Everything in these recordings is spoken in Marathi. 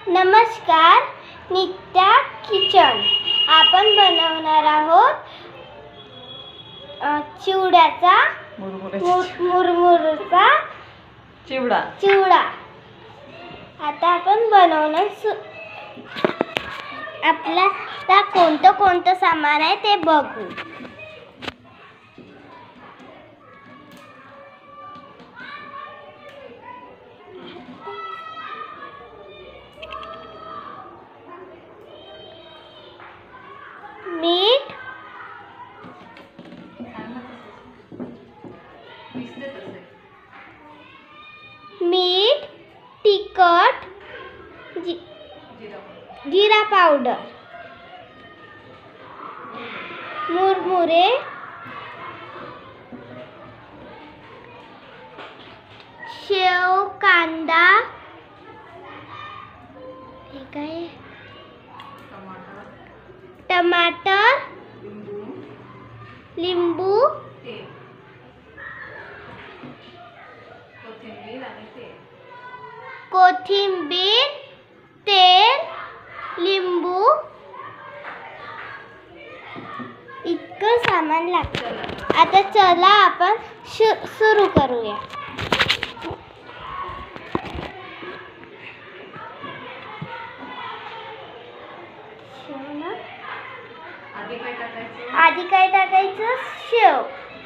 नमस्कार, नित्या किचन. आपण बनवणार आहोत चिवड्याचा मुरमुरचा चिवडा. आता आपण बनवणार आपल्याला कोणतं सामान आहे ते बघू. मीठ, तिखट, जीरा पावडर, मुरमुरे, शेव, कांदा, टमाटर, लिंबू, कोथिंबीर, तेल, लिंबू इतकं सामान लागतं. आता चला आपण सुरू करूया. आधी काय टाकायचं? शेव.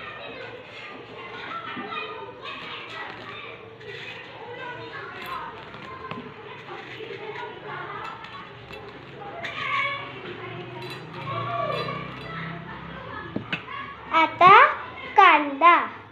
आता कांदा,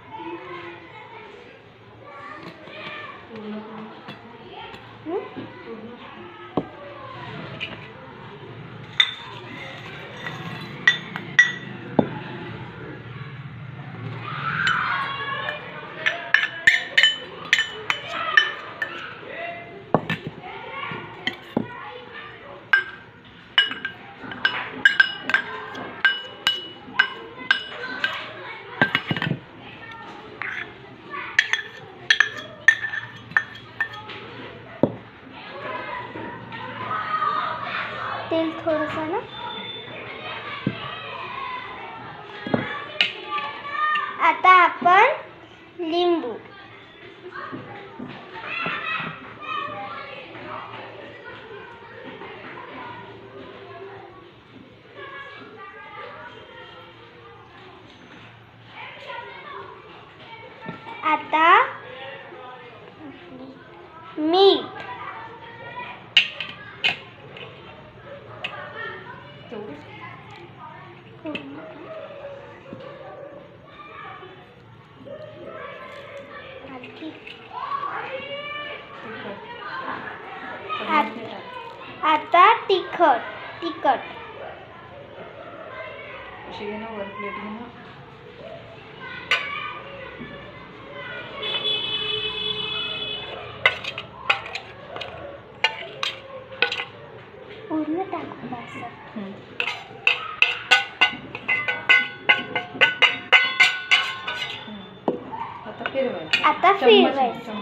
तेल थोडंसं ना. आता आपण लिंबू, आता मीठ, आता तिखट पूर्ण टाकून आता फिरवायचं.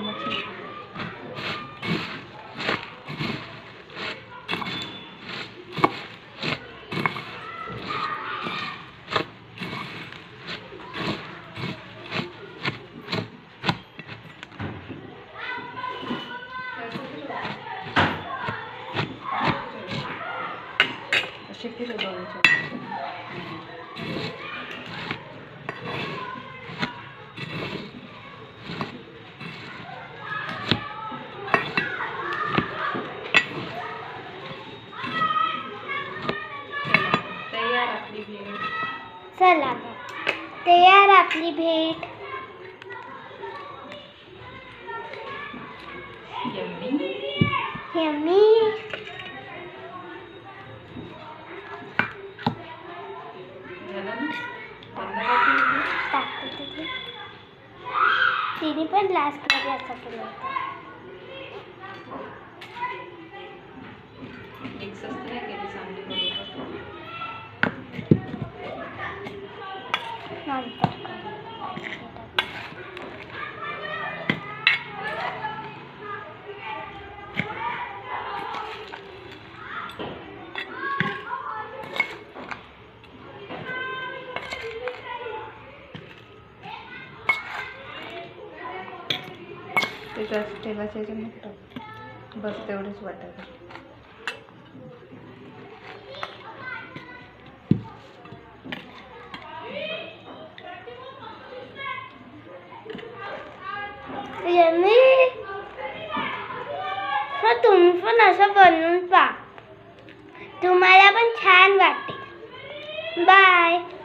चला तयार आपली भेट. यम्मी. तिने पण लास्ट मध्ये असं केलं होतं. त्याच्यात तेलाच्या ह्याच्यात टाक. बस तेवढंच वाटायचं. यम्मी. मग तुम्ही पण असं बनवून पहा, तुम्हाला पण छान वाटेल. बाय.